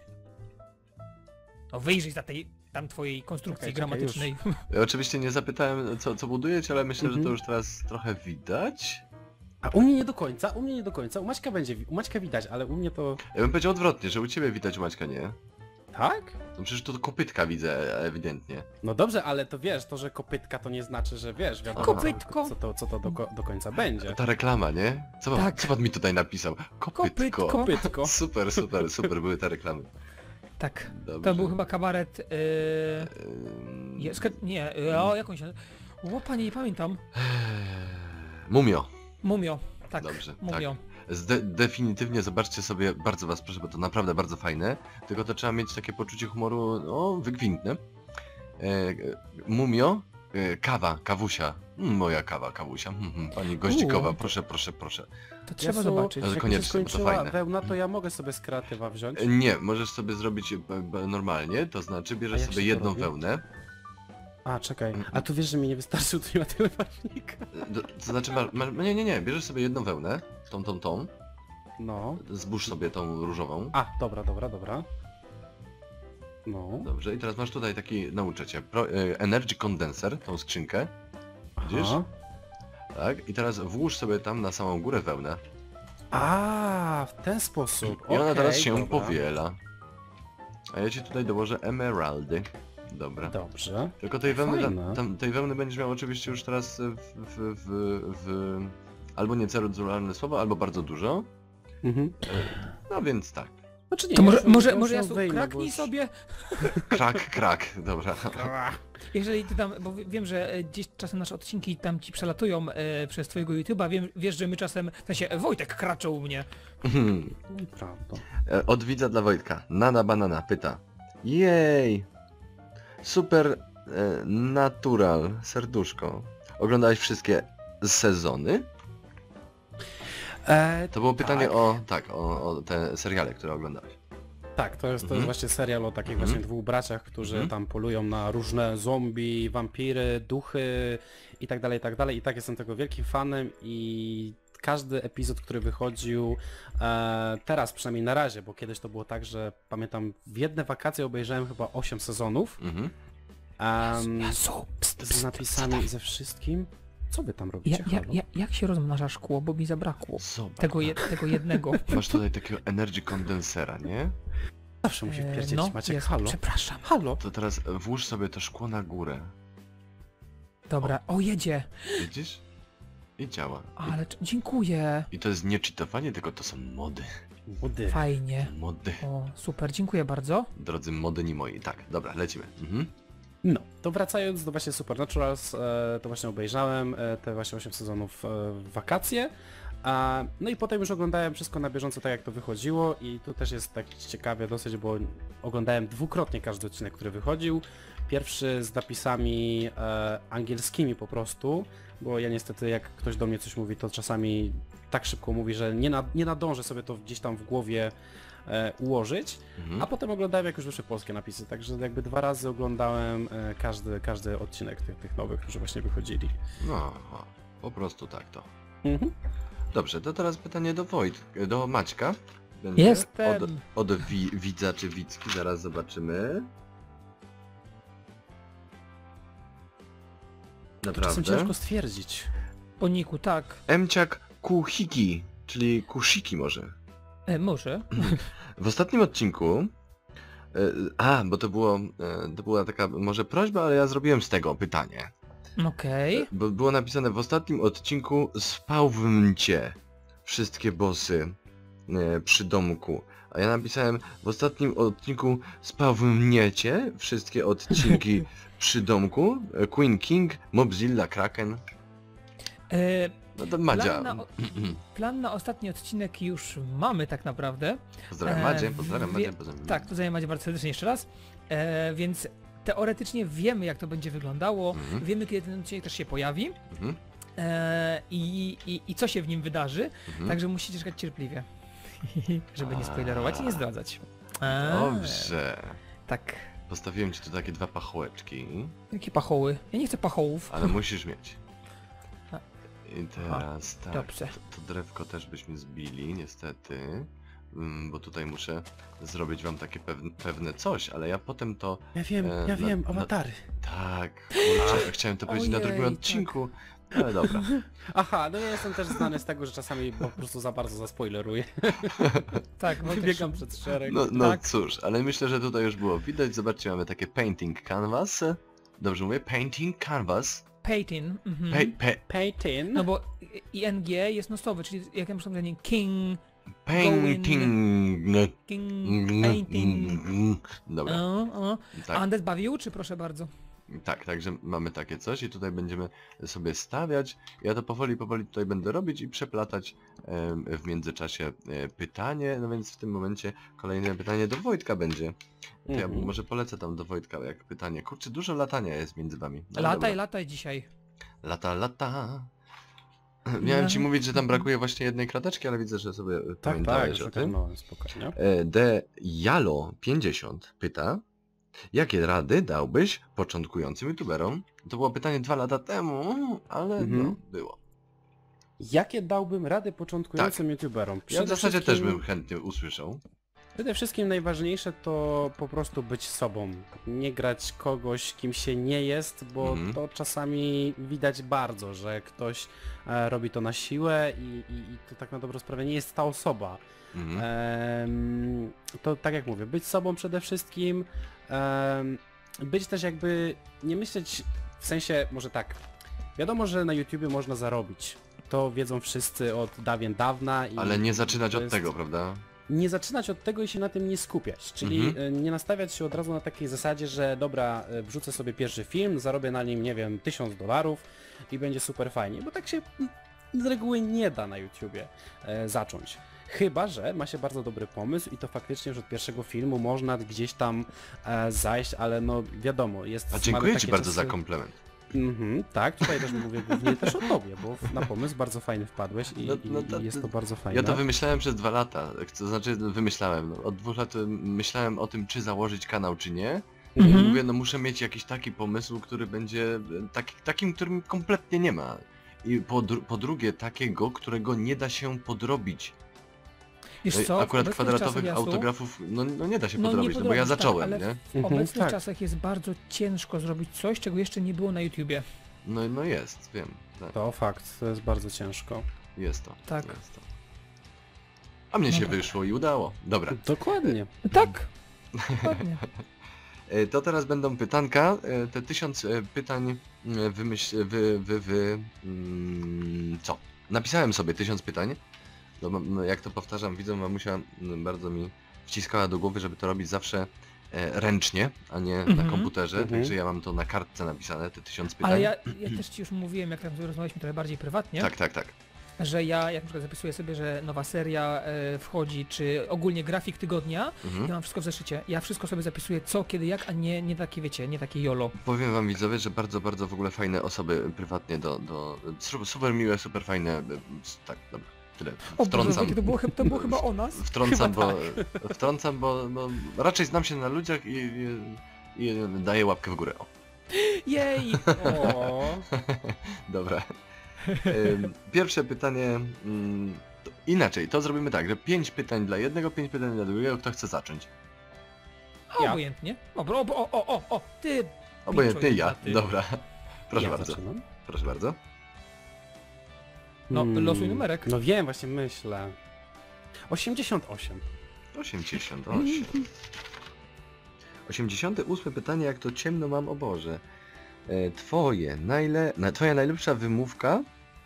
No wyjrzyj za tej tam twojej konstrukcji Czekaj, czekaj, gramatycznej. Ja oczywiście nie zapytałem co, co budujecie, ale myślę, że to Mhm. już teraz trochę widać. A u mnie nie do końca, u mnie nie do końca. U Maćka będzie, wi- u Maćka widać, ale u mnie to... Ja bym powiedział odwrotnie, że u ciebie widać, u Maćka nie. Tak? No przecież tu kopytka widzę ewidentnie. No dobrze, ale to wiesz, to, że kopytka to nie znaczy, że wiesz, wiadomo, Kopytko. co to, co to do, ko- do końca będzie. Ta reklama, nie? Co pan, Tak. co pan mi tutaj napisał? Kopytko. Kopytko. Kopytko. Super, super, super były te reklamy. Tak. Dobrze. To był chyba kabaret... Yy... Ym, je- ske- Nie, yy, o jakąś... O panie, nie pamiętam. Mumio. Mumio. Tak, Dobrze, Mumio. Zde definitywnie zobaczcie sobie, bardzo was proszę, bo to naprawdę bardzo fajne, tylko to trzeba mieć takie poczucie humoru, no, wykwintne. E, Mumio, e, kawa, kawusia, mm, moja kawa, kawusia, mm, mm, pani Goździkowa, Uuu. proszę, proszę, proszę. To trzeba Jasu, zobaczyć. Ale Jak koniecznie, się bo to skończyła fajne. wełna, to ja mogę sobie z kreatywa wziąć. E, Nie, możesz sobie zrobić e, b, normalnie, to znaczy A bierzesz jak sobie się to jedną robi? wełnę, A, czekaj. A tu wiesz, że mi nie wystarczył tu na tyle ważnika. e, do, to znaczy, ma, ma, nie, nie, nie, bierzesz sobie jedną wełnę, tą, tą, tą, No. zbóż sobie tą różową. A, dobra, dobra, dobra. No. Dobrze, i teraz masz tutaj taki, nauczę cię, pro, e, Energy Condenser, tą skrzynkę, widzisz? Aha. Tak, i teraz włóż sobie tam na samą górę wełnę. A, w ten sposób. I ona Okej, teraz się dobra. powiela. A ja ci tutaj dołożę emeraldy. Dobra. Dobrze. Tylko tej wełny, Fajne. tam, tam, tej wełny będziesz miał oczywiście już teraz w, w, w, w albo niecenzuralne słowo, albo bardzo dużo. Mhm. No więc tak. Znaczy nie, To może, ja może, ja może ją ja tu wyjmę, bo kraknij już- sobie, Krak, krak, dobra. jeżeli ty tam, bo wiem, że e, gdzieś czasem nasze odcinki tam ci przelatują e, przez twojego YouTube'a, wiem, wiesz, że my czasem, w sensie Wojtek kraczał u mnie. Prawda. E, Od widza dla Wojtka. Nana Banana pyta. Jej! Super e, natural, serduszko. Oglądałeś wszystkie sezony? E, To było pytanie tak. o, tak, o, o te seriale, które oglądałeś. Tak, to jest, to Mhm. jest właśnie serial o takich Mhm. właśnie dwóch braciach, którzy Mhm. tam polują na różne zombie, wampiry, duchy i tak dalej, i tak dalej. I tak jestem tego wielkim fanem i każdy epizod, który wychodził e, teraz przynajmniej na razie, bo kiedyś to było tak, że pamiętam w jedne wakacje obejrzałem chyba osiem sezonów Mhm. em, Jezu, pst, z pst, napisami i ze wszystkim. Co wy tam Ja, robicie? ja, halo? ja, jak się rozmnaża szkło, bo mi zabrakło. Zobacz. Tego, je, tego jednego. Masz tutaj takiego energy kondensera, nie? Zawsze musi E, wpierdzieć no, Maciek, jest, halo. przepraszam. Halo. To teraz włóż sobie to szkło na górę. Dobra, o jedzie, Widzisz? I działa. ale c- dziękuję, I to jest nie cheatowanie, tylko to są mody. Młody. fajnie. Mody. O, super, dziękuję bardzo. Drodzy modyni moi. Tak, dobra, lecimy. Mhm. No, to wracając do właśnie Supernaturals, e, to właśnie obejrzałem e, te właśnie osiem sezonów e, w wakacje. A, no i potem już oglądałem wszystko na bieżąco tak jak to wychodziło i tu też jest tak ciekawie dosyć, bo oglądałem dwukrotnie każdy odcinek, który wychodził. Pierwszy z napisami e, angielskimi po prostu, bo ja niestety jak ktoś do mnie coś mówi, to czasami tak szybko mówi, że nie, na, nie nadążę sobie to gdzieś tam w głowie e, ułożyć. Mhm. A potem oglądałem jak już wyszły polskie napisy, także jakby dwa razy oglądałem e, każdy, każdy odcinek tych, tych nowych, którzy właśnie wychodzili. No, o, po prostu tak to. Mhm. Dobrze, to teraz pytanie do Wojt, do Maćka. Będzie Jestem. Od, od wi, widza czy widzki, zaraz zobaczymy. Czasem Naprawdę. ciężko stwierdzić. Po niku, tak. Emciak Kuhiki, czyli Kushiki może. E, może. W ostatnim odcinku... e, A, bo to było, e, to była taka może prośba, ale ja zrobiłem z tego pytanie. Okej. Bo było napisane w ostatnim odcinku spałbym wszystkie bossy e, przy domku. A ja napisałem w ostatnim odcinku spałbym wszystkie odcinki przy domku. E, Queen King, Mobzilla, Kraken. E, No to Madzia. Plan na, o- plan na ostatni odcinek już mamy tak naprawdę. Pozdrawiam e, Madzie, pozdrawiam wie- Madzie, pozdrawiam. Tak, pozdrawiam Madzie bardzo serdecznie jeszcze raz. E, więc teoretycznie wiemy jak to będzie wyglądało. Mhm. Wiemy kiedy ten odcinek też się pojawi. Mhm. E, i, i, I co się w nim wydarzy. Mhm. Także musicie czekać cierpliwie. Żeby nie spoilerować i nie zdradzać. E, Dobrze. Tak. Postawiłem ci tu takie dwa pachołeczki, Jakie pachoły? Ja nie chcę pachołów. ale musisz mieć. A. I teraz tak, dobrze. to, to drewko też byśmy zbili, niestety. Mm, Bo tutaj muszę zrobić wam takie pewne, pewne coś, ale ja potem to... Ja wiem, E, ja na- wiem, na- awatary. Tak, kurczę, chciałem to powiedzieć na Ojej, drugim tak. odcinku, ale dobra. Aha, no ja jestem też znany z tego, że czasami po prostu za bardzo zaspoileruję. Tak, Wojtek, Wybiegam przed szereg. No, no Tak. cóż, ale myślę, że tutaj już było widać. Zobaczcie, mamy takie painting canvas. Dobrze mówię? Painting canvas. Peyton. Mhm. Pe, pe, Peyton. No bo I N G jest nostowy, czyli jak ja muszę powiedzieć King, painting. King, Painting. Dobra, O, o. tak. Andet bawił, czy proszę bardzo? Tak, także mamy takie coś i tutaj będziemy sobie stawiać. Ja to powoli, powoli tutaj będę robić i przeplatać em, w międzyczasie e, pytanie. No więc w tym momencie kolejne pytanie do Wojtka będzie. To ja Mhm. może polecę tam do Wojtka jak pytanie. Kurczę, dużo latania jest między wami. No, Lataj, dobra. lataj dzisiaj. Lata, lata. Miałem ci mówić, że tam brakuje właśnie jednej krateczki, ale widzę, że sobie Tak, tak, pamiętałeś już o tym. no, spokojnie. E, De Jalo pięćdziesiąt pyta, jakie rady dałbyś początkującym youtuberom? To było pytanie dwa lata temu, ale Mhm. no, było. Jakie dałbym rady początkującym youtuberom? Ja w Przede zasadzie wszystkim- też bym chętnie usłyszał. Przede wszystkim najważniejsze to po prostu być sobą. Nie grać kogoś, kim się nie jest, bo Mhm. to czasami widać bardzo, że ktoś e, robi to na siłę i, i, i to tak na dobrą sprawę nie jest ta osoba. Mhm. Em, to tak jak mówię, być sobą przede wszystkim, em, być też jakby, nie myśleć w sensie, może tak, wiadomo, że na YouTubie można zarobić. To wiedzą wszyscy od dawien dawna. I Ale nie zaczynać to od jest- tego, prawda? Nie zaczynać od tego i się na tym nie skupiać, czyli Mhm. e, nie nastawiać się od razu na takiej zasadzie, że dobra, e, wrzucę sobie pierwszy film, zarobię na nim, nie wiem, tysiąc dolarów i będzie super fajnie, bo tak się mm, z reguły nie da na YouTubie e, zacząć. Chyba że ma się bardzo dobry pomysł i to faktycznie już od pierwszego filmu można gdzieś tam e, zajść, ale no wiadomo, jest... A mamy dziękuję takie ci bardzo czasy... za komplement. Mhm, tak, tutaj też mówię głównie też o tobie, bo na pomysł bardzo fajny wpadłeś i, No- no i, to- i jest to bardzo fajne. Ja to wymyślałem przez dwa lata, to znaczy wymyślałem, no, od dwóch lat y, myślałem o tym, czy założyć kanał, czy nie. Mhm. I mówię, no muszę mieć jakiś taki pomysł, który będzie y, taki, takim, którym kompletnie nie ma. I po, dru po drugie takiego, którego nie da się podrobić. Wiesz No i co, w Akurat obecnych kwadratowych czasach, Jasu, autografów, no, no nie da się no nie podrobić, no bo ja podrobisz, tak, zacząłem, ale nie? w Mhm, obecnych tak. czasach jest bardzo ciężko zrobić coś, czego jeszcze nie było na YouTubie. No, no jest, wiem, tak, To fakt, to jest bardzo ciężko. jest to. Tak. Jest to. A mnie No się tak. wyszło i udało. Dobra. Dokładnie. Tak, dokładnie. E, To teraz będą pytanka. E, Te tysiąc e, pytań e, wymyśl... wy... wy... wy... mm, co? Napisałem sobie tysiąc pytań. No, no, jak to powtarzam, widzę, mamusia mm, bardzo mi wciskała do głowy, żeby to robić zawsze e, ręcznie, a nie na Mhm. komputerze. Mhm. Także ja mam to na kartce napisane, te tysiąc pytań. Ale ja, ja też ci już mówiłem, jak tam rozmawialiśmy trochę bardziej prywatnie, Tak, tak, tak. że ja jak na przykład zapisuję sobie, że nowa seria e, wchodzi, czy ogólnie grafik tygodnia, Mhm. ja mam wszystko w zeszycie. Ja wszystko sobie zapisuję co, kiedy, jak, a nie, nie takie, wiecie, nie takie jolo. Powiem wam widzowie, że bardzo, bardzo w ogóle fajne osoby prywatnie do... do su- super miłe, super fajne... e, Tak, dobra, tyle. O Boże, Wtrącam. Wojtek, to było, chyba- to było chyba o nas? Wtrącam, Chyba bo, wtrącam bo, bo raczej znam się na ludziach i, i, i daję łapkę w górę. O, Jej! O, dobra. Ym, Pierwsze pytanie... mm, to inaczej, to zrobimy tak, że pięć pytań dla jednego, pięć pytań dla drugiego. Kto chce zacząć? A, Ja. obojętnie. Dobra, o, o, o, o, o, ty! Obojętnie Pięciu, ja. a ty? Dobra. Proszę ja bardzo. zaczynam. Proszę bardzo. No, Hmm, losuj numerek. No wiem, właśnie myślę. osiemdziesiąt osiem. osiemdziesiąt osiem. osiemdziesiąte ósme pytanie, jak to ciemno mam, o Boże. E, Twoje najle... na, twoja najlepsza wymówka?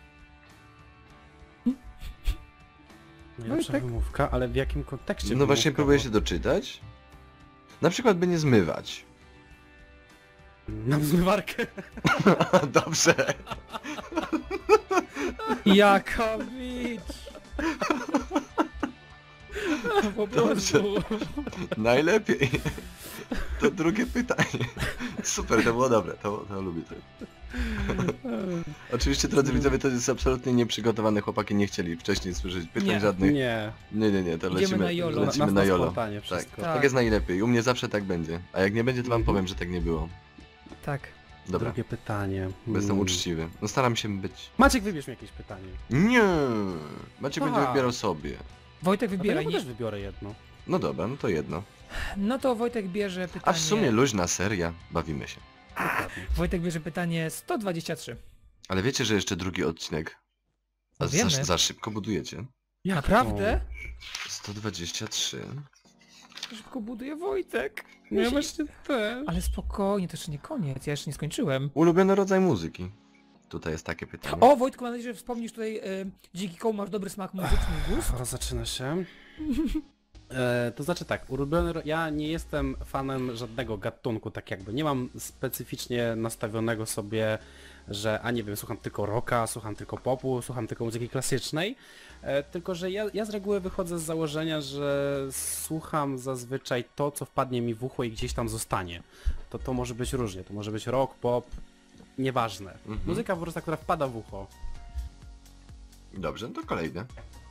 Najlepsza tak. wymówka, ale w jakim kontekście No właśnie wymówka, próbuję bo- się doczytać. Na przykład by nie zmywać. Mam zmywarkę. Dobrze. Jaka bicz! No po prostu. Najlepiej. To drugie pytanie. Super, to było dobre, to, to lubię to. Oczywiście, drodzy widzowie, to jest absolutnie nieprzygotowane, chłopaki nie chcieli wcześniej słyszeć pytań Nie. żadnych. Nie, Nie, nie, nie, to Idziemy lecimy na jolo. lecimy na, na na jolo. spontanie Tak, wszystko. tak. Tak. jest najlepiej, u mnie zawsze tak będzie. A jak nie będzie, to wam Mhm. powiem, że tak nie było. Tak. Dobra, Drugie pytanie. bo jestem Hmm. uczciwy. No staram się być... Maciek, wybierz mi jakieś pytanie. Nie! Maciek będzie Tak. wybierał sobie. Wojtek No to wybieraj. ja Nie... też wybiorę jedno. No dobra, no to jedno. No to Wojtek bierze pytanie... A w sumie luźna seria, bawimy się. Dokładnie. Wojtek bierze pytanie sto dwadzieścia trzy. Ale wiecie, że jeszcze drugi odcinek? A No za, wiemy. za szybko budujecie? Jak Naprawdę? sto dwadzieścia trzy. Szybko buduje Wojtek. to? No ja Musi- właśnie też. Ale spokojnie, to jeszcze nie koniec, ja jeszcze nie skończyłem. Ulubiony rodzaj muzyki? Tutaj jest takie pytanie. O, Wojtku, mam nadzieję, że wspomnisz tutaj e, Dziki Koł, masz dobry smak muzyczny i gust. Zaraz zaczyna się. E, to znaczy tak, ulubiony, ro- ja nie jestem fanem żadnego gatunku, tak jakby. Nie mam specyficznie nastawionego sobie, że a nie wiem, słucham tylko rocka, słucham tylko popu, słucham tylko muzyki klasycznej. E, tylko, że ja, ja z reguły wychodzę z założenia, że słucham zazwyczaj to, co wpadnie mi w ucho i gdzieś tam zostanie. To to może być różnie, to może być rock, pop, nieważne. Mhm. Muzyka po prostu, która wpada w ucho. Dobrze, no to kolejne.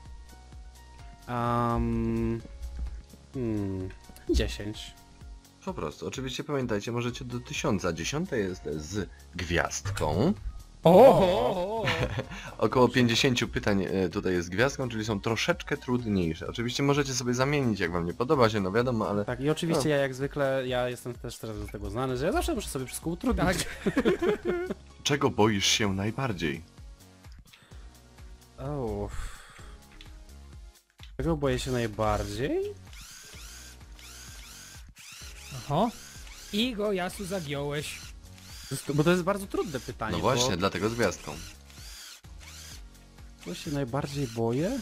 Um, hmm, dziesięć. Po prostu. Oczywiście pamiętajcie, możecie do tysiąca. Dziesiąte jest z gwiazdką. O, o, o. Około pięćdziesiąt pytań e, tutaj jest gwiazdką, czyli są troszeczkę trudniejsze. Oczywiście możecie sobie zamienić, jak wam nie podoba się, no wiadomo, ale... Tak, i oczywiście No. ja jak zwykle, ja jestem też teraz z tego znany, że ja zawsze muszę sobie wszystko utrudnić. Tak. Czego boisz się najbardziej? O. Czego boję się najbardziej? Oho. I go, Jasu, zagiąłeś. To jest- Bo to jest bardzo trudne pytanie. No właśnie, Bo dlatego z gwiazdką. czego się najbardziej boję?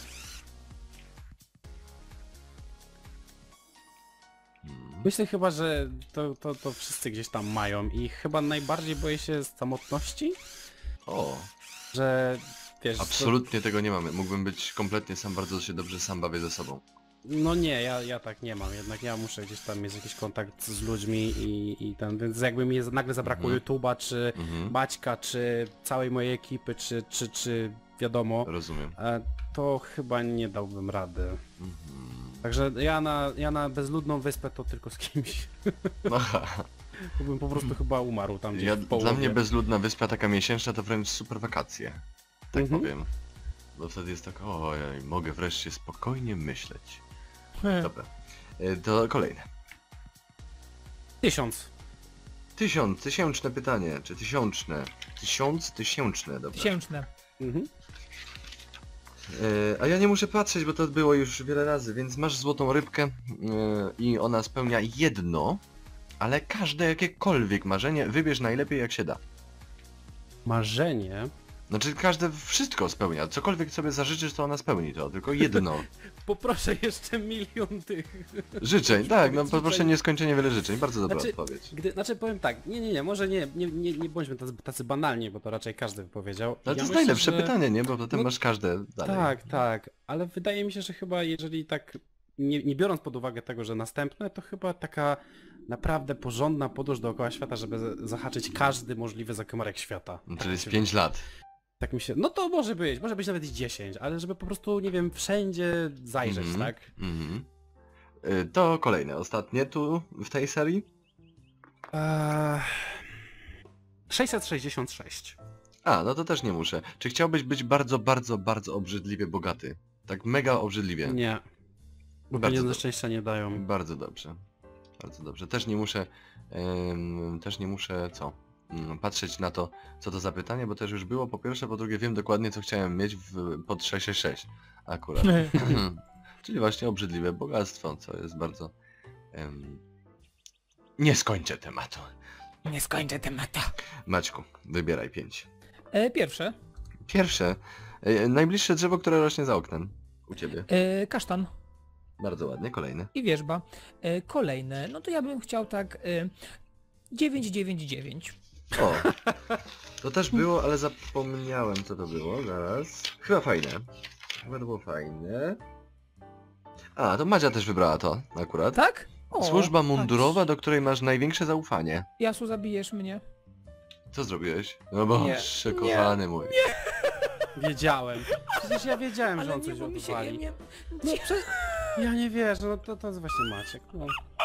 Hmm. Myślę chyba, że to, to, to wszyscy gdzieś tam mają i chyba najbardziej boję się samotności, O, że wiesz... absolutnie tego nie mamy. Mógłbym być kompletnie sam, bardzo się dobrze sam bawię ze sobą. To, no nie, ja, ja tak nie mam, jednak ja muszę gdzieś tam mieć jakiś kontakt z ludźmi i, i ten, więc jakby mi nagle zabrakło Mhm. YouTube'a, czy Mhm, Baćka, czy całej mojej ekipy, czy, czy, czy wiadomo, rozumiem. e, to chyba nie dałbym rady. Mhm. Także ja na, ja na bezludną wyspę to tylko z kimś. No, To bym po prostu chyba umarł tam gdzieś ja, w połowie. dla mnie bezludna wyspa taka miesięczna to wręcz super wakacje. Tak Mhm. powiem. Bo wtedy jest tak, ojej, mogę wreszcie spokojnie myśleć. Dobra. E, To kolejne. Tysiąc. Tysiąc, tysięczne pytanie, czy tysiączne? Tysiąc, tysięczne, dobra. Tysięczne. Mhm. E, a ja nie muszę patrzeć, bo to było już wiele razy, więc masz złotą rybkę e, i ona spełnia jedno, ale każde jakiekolwiek marzenie wybierz najlepiej jak się da. Marzenie. Znaczy każde wszystko spełnia, cokolwiek sobie zażyczysz to ona spełni to, tylko jedno. Poproszę jeszcze milion tych. Życzeń, tak, no Życzeń. poproszę nieskończenie wiele życzeń, bardzo dobra Znaczy, odpowiedź. Gdy, znaczy powiem tak, nie, nie, nie, może nie, nie, nie, nie bądźmy tacy, tacy banalni, bo to raczej każdy by powiedział. Ale Ja to jest myślę, najlepsze że- pytanie, nie? Bo potem No, masz każde dalej. Tak, tak, ale wydaje mi się, że chyba jeżeli tak, nie, nie biorąc pod uwagę tego, że następne, to chyba taka naprawdę porządna podróż dookoła świata, żeby z- zahaczyć każdy możliwy zakamarek świata. No, Tak czyli mi z się pięć lat. Tak mi się... No to może być, może być nawet i dziesięć, ale żeby po prostu, nie wiem, wszędzie zajrzeć, Mhm, tak? mhm. Y, To kolejne, ostatnie tu w tej serii. Eee... sześćset sześćdziesiąt sześć. A, no to też nie muszę. Czy chciałbyś być bardzo, bardzo, bardzo obrzydliwie bogaty? Tak mega obrzydliwie. Nie. Bo Bardzo pieniądze dobrze. szczęścia nie dają. Bardzo dobrze. Bardzo dobrze. Też nie muszę... em, też nie muszę, co? Mm, Patrzeć na to, co to za pytanie, bo też już było po pierwsze, po drugie wiem dokładnie, co chciałem mieć w, pod sześć sześć sześć. Akurat. Czyli właśnie obrzydliwe bogactwo, co jest bardzo... em, Nie skończę tematu. Nie skończę tematu. Maćku, wybieraj pięć. E, pierwsze. Pierwsze. E, najbliższe drzewo, które rośnie za oknem. U ciebie. E, kasztan Bardzo ładnie. Kolejne. i wierzba. E, kolejne. No to ja bym chciał tak... E, dziewięć dziewięć dziewięć. O! To też było, ale zapomniałem, co to było. Zaraz. Chyba fajne. Chyba to było fajne. A, to Madzia też wybrała to akurat. Tak? O, Służba patrz. mundurowa, do której masz największe zaufanie. Jasu, zabijesz mnie. Co zrobiłeś? No boże, Nie. kochany mój. Wiedziałem. Przecież ja wiedziałem, że Ale on nie, coś bo mi się... odwali. Nie, No, nie, prze... Ja nie wierzę, no to, to jest właśnie Maciek. No.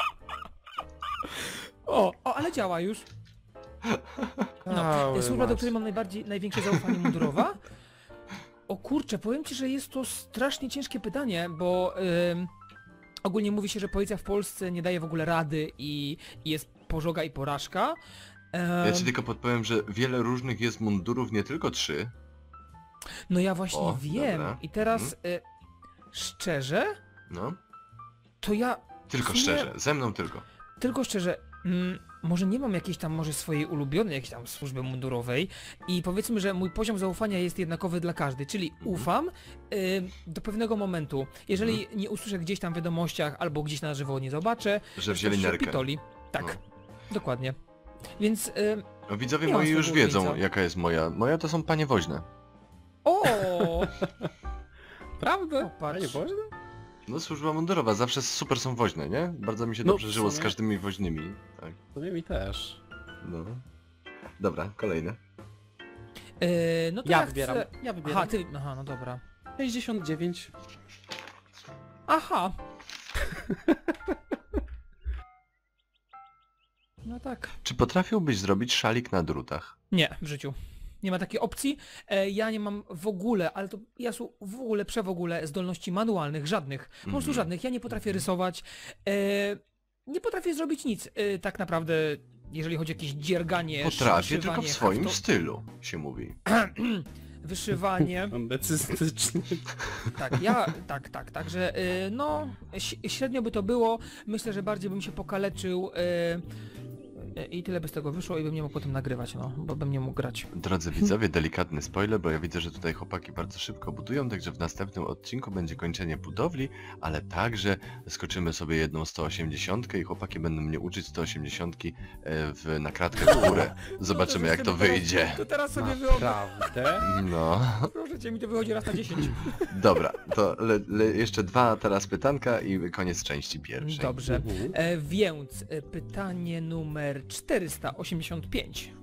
o, o, ale działa już. No, Cały e, służba, do Maciek. której mam najbardziej, największe zaufanie mundurowa? O kurczę, powiem ci, że jest to strasznie ciężkie pytanie, bo ym, ogólnie mówi się, że policja w Polsce nie daje w ogóle rady i, i jest pożoga i porażka. Em, Ja ci tylko podpowiem, że wiele różnych jest mundurów, nie tylko trzy. no ja właśnie O, wiem dobra. i teraz y, szczerze, No. to ja Tylko W sumie- szczerze, ze mną tylko. tylko szczerze, mm, może nie mam jakiejś tam może swojej ulubionej jakiejś tam służby mundurowej i powiedzmy, że mój poziom zaufania jest jednakowy dla każdej, czyli Mhm. ufam y, do pewnego momentu. Jeżeli nie usłyszę gdzieś tam w wiadomościach albo gdzieś na żywo nie zobaczę, Że to wzięli się nerkę. pitoli. Tak, dokładnie. Więc y, No, widzowie Nie mam moi już swojego wiedzą, ulubieńca. jaka jest moja. Moja to są panie woźne. o, Prawda? Popatrz. A nie Boże? No służba mundurowa, zawsze super są woźne, nie? Bardzo mi się No, dobrze w żyło z sumie. każdymi woźnymi. Tak, To mi też. no. Dobra, kolejne. y, no to Ja ja wybieram. Chcę... Ja wybieram. Aha, ty, aha, no dobra. sześćdziesiąt dziewięć. Aha. No tak. Czy potrafiłbyś zrobić szalik na drutach? Nie, w życiu. Nie ma takiej opcji. E, ja nie mam w ogóle, ale to ja są w ogóle, prze w ogóle zdolności manualnych, żadnych. Po prostu Mhm. żadnych. Ja nie potrafię rysować. E, nie potrafię zrobić nic. E, tak naprawdę, jeżeli chodzi o jakieś dzierganie, Potrafię, tylko w szywanie, swoim hafto- stylu, się mówi. wyszywanie. Decyzyczny. Tak, ja, tak, tak, także y, no, ś- średnio by to było. Myślę, że bardziej bym się pokaleczył y, y, i tyle by z tego wyszło i bym nie mógł potem nagrywać, no, bo bym nie mógł grać. Drodzy widzowie, delikatny spoiler, bo ja widzę, że tutaj chłopaki bardzo szybko budują, także w następnym odcinku będzie kończenie budowli, ale także skoczymy sobie jedną sto osiemdziesiąt i chłopaki będą mnie uczyć sto osiemdziesiąt w, na kratkę w górę. Zobaczymy jak to wyjdzie. To teraz sobie wyobraź. Naprawdę? No, Proszę cię, mi to wychodzi raz na dziesięć. dobra, to le, le, jeszcze dwa teraz pytanka i koniec części pierwszej. Dobrze, Mhm. e, więc e, pytanie numer czterysta osiemdziesiąt pięć.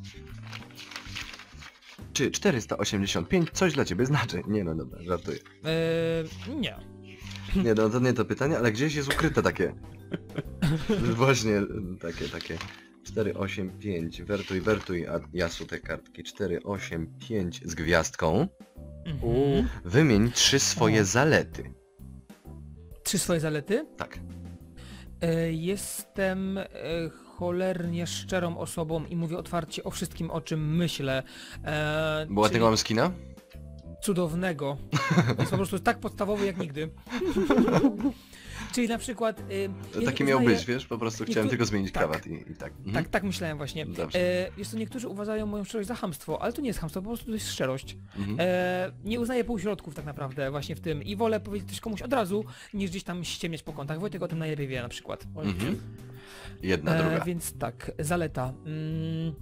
Czy czterysta osiemdziesiąt pięć coś dla ciebie znaczy? Nie no dobra, żartuję. E, nie. Nie no, to nie to pytanie, ale gdzieś jest ukryte takie. Właśnie takie, takie. cztery osiem pięć, wertuj, wertuj, a ja są te kartki. cztery osiem pięć z gwiazdką. Mhm. Wymień trzy swoje O. zalety. Trzy swoje zalety. Tak. E, Jestem e, cholernie szczerą osobą i mówię otwarcie o wszystkim, o czym myślę. E, Bo ładnego czyli mam skina? cudownego. Jest po prostu tak podstawowy jak nigdy. Czyli na przykład... e, ja Taki nie miał uznaję- być, wiesz? Po prostu niektóry- chciałem tylko zmienić tak. krawat i, i tak. Mhm. Tak, tak myślałem właśnie. Dobrze. E, jest to niektórzy uważają moją szczerość za chamstwo, ale to nie jest chamstwo, po prostu to jest szczerość. Mhm. E, nie uznaję półśrodków tak naprawdę właśnie w tym i wolę powiedzieć coś komuś od razu, niż gdzieś tam ściemniać po kątach. Wojtek o tym najlepiej wie na przykład. Mhm. Jedna, druga. E, więc tak, zaleta. Mm,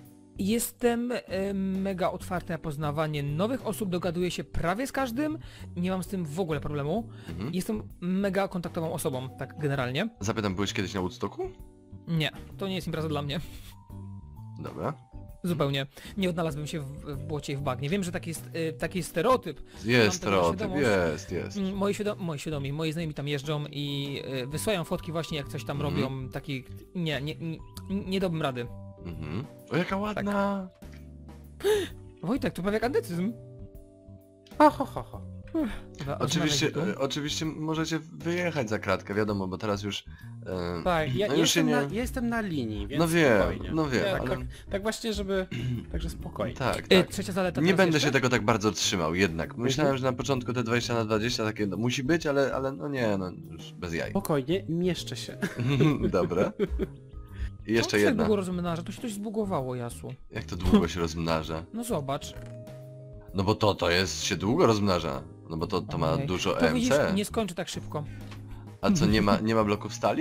jestem e, mega otwarty na poznawanie nowych osób, dogaduję się prawie z każdym, nie mam z tym w ogóle problemu. Mhm. Jestem mega kontaktową osobą, tak generalnie. Zapytam, byłeś kiedyś na Woodstocku? Nie, to nie jest impreza dla mnie. Dobra. Zupełnie. Nie odnalazłbym się w, w błocie i w bagnie. Wiem, że taki jest, y, taki jest stereotyp. Jest tego stereotyp, świadomość. jest, jest. Mm, Moi, świadom moi świadomi, moi znajomi tam jeżdżą i y, wysyłają fotki właśnie jak coś tam Mhm. robią, taki... Nie, nie, nie, nie dałbym rady. Mhm. O, jaka ładna! Wojtek, to prawie jak andecyzm. Ha, ha, ha, ha. Dobra, Oczywiście, odznaleźć e, oczywiście możecie wyjechać za kratkę, wiadomo, bo teraz już... E, Tak, ja, no ja, już się jestem nie... na, ja jestem na linii, więc No wiem, spokojnie. no wiem, tak, ale... tak, tak właśnie, żeby... Także spokojnie. Tak, tu. tak. Y, trzecia zaleta Nie teraz będę jeszcze? się tego tak bardzo trzymał jednak. Myślałem, że na początku te dwadzieścia na dwadzieścia takie no, musi być, ale, ale no nie, no już bez jaj. Spokojnie, mieszczę się. Dobra. I jeszcze Czemu się jedna. długo rozmnaża? To się coś zbugowało, Jasu. Jak to długo się rozmnaża? No zobacz. No bo to, to jest, się długo rozmnaża. No bo to, to ma Ojej. dużo To widzisz, E M C. nie skończy tak szybko. A co, nie ma, nie ma bloków stali?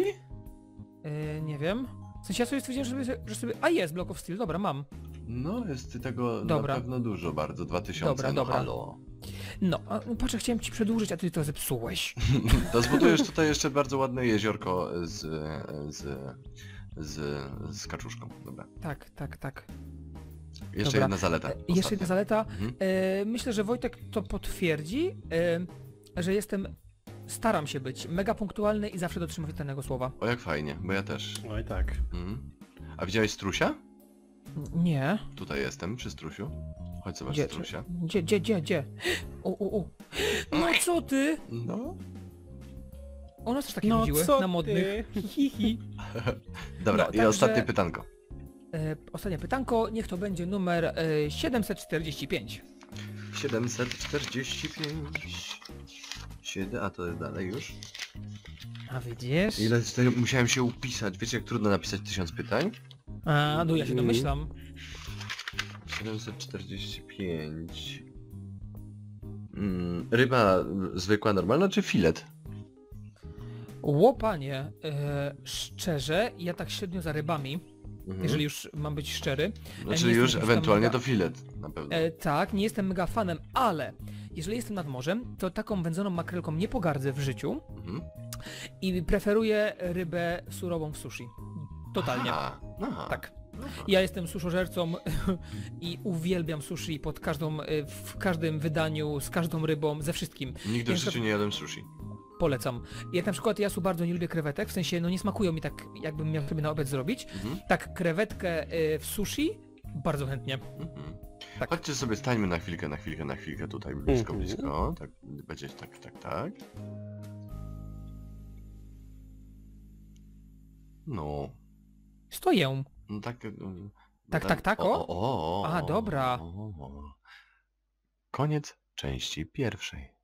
Y, nie wiem. W sensie ja sobie stwierdziłem, że sobie, że sobie... A jest, Block of Steel, dobra, mam. No, jest tego Dobra. na pewno dużo bardzo. dwa tysiące, Dobra, no dobra. halo. No, a, no patrz, chciałem ci przedłużyć, a ty to zepsułeś. To zbudujesz tutaj jeszcze bardzo ładne jeziorko z, z, z, z kaczuszką. Dobra. Tak, tak, tak. Jeszcze Dobra. jedna zaleta. E, Jeszcze jedna ostatnia. zaleta. Mhm. E, myślę, że Wojtek to potwierdzi, e, że jestem, staram się być mega punktualny i zawsze dotrzymywać danego słowa. O, jak fajnie, bo ja też. Oj tak. Mhm. A widziałeś strusia? Nie. Tutaj jestem, przy strusiu. Chodź zobacz Gdzie, strusia. gdzie, gdzie, gdzie, gdzie? U, u, u. No co ty? No. U nas też takie No chodziły, co na modnych. ty? Hihi. Dobra, No, i także- ostatnie pytanko. E, ostatnie pytanko, niech to będzie numer e, siedemset czterdzieści pięć. siedemset czterdzieści pięć. siedem, a to jest dalej już. A widzisz? Ile tutaj musiałem się upisać? Wiecie jak trudno napisać tysiąc pytań? A, no ja się domyślam. siedemset czterdzieści pięć. Mm, ryba zwykła, normalna czy filet? Łopanie, e, szczerze, ja tak średnio za rybami, Mhm. jeżeli już mam być szczery. Znaczy nie już jestem jakimś tam ewentualnie mega- to filet, na pewno. E, tak, nie jestem mega fanem, ale jeżeli jestem nad morzem, to taką wędzoną makrelką nie pogardzę w życiu Mhm. i preferuję rybę surową w sushi. Totalnie. Aha, aha. Tak. Aha. Ja jestem suszożercą i uwielbiam sushi pod każdą, e, w każdym wydaniu, z każdą rybą, ze wszystkim. Nigdy w Ja życiu nie jadłem sushi. Polecam. Jak na przykład ja su bardzo nie lubię krewetek, w sensie no nie smakują mi tak, jakbym miał sobie na obiad zrobić. Mhm. Tak krewetkę y, w sushi Bardzo chętnie. Mhm. Tak. Chodźcie sobie, stańmy na chwilkę, na chwilkę, na chwilkę tutaj blisko, Mhm. blisko. Tak, będzie tak, tak, tak. No, Stoję. no tak... mm, Tak, no tak, tak, o? o, o, A, o, dobra. o, o. Koniec części pierwszej.